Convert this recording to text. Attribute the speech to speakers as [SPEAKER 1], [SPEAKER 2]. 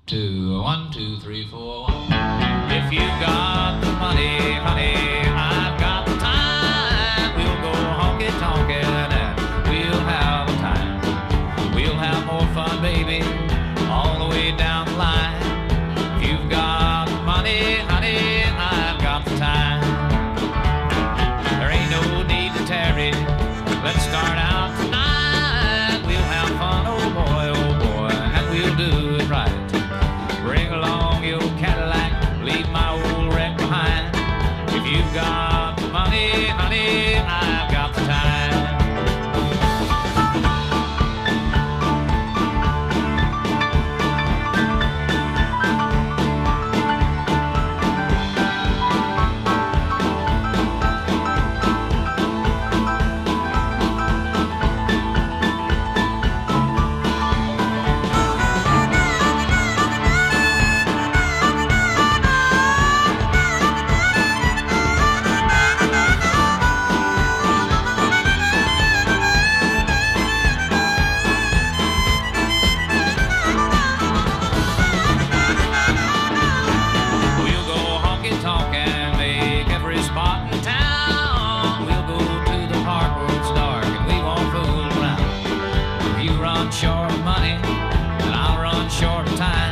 [SPEAKER 1] two, 1, 2, 3, 4, 1. If you got the money, honey, I've got the time. We'll go honky tonkin' and we'll have a time. We'll have more fun, baby, all the way down the line. If you've got the money, honey, I've got the time. There ain't no need to tarry. Let's start out tonight. We'll have fun, oh boy, and we'll do it right. Bring along your Cadillac, leave my old wreck behind. If you've got the money, honey, I've got the time. Short of money, and I'll run short of time.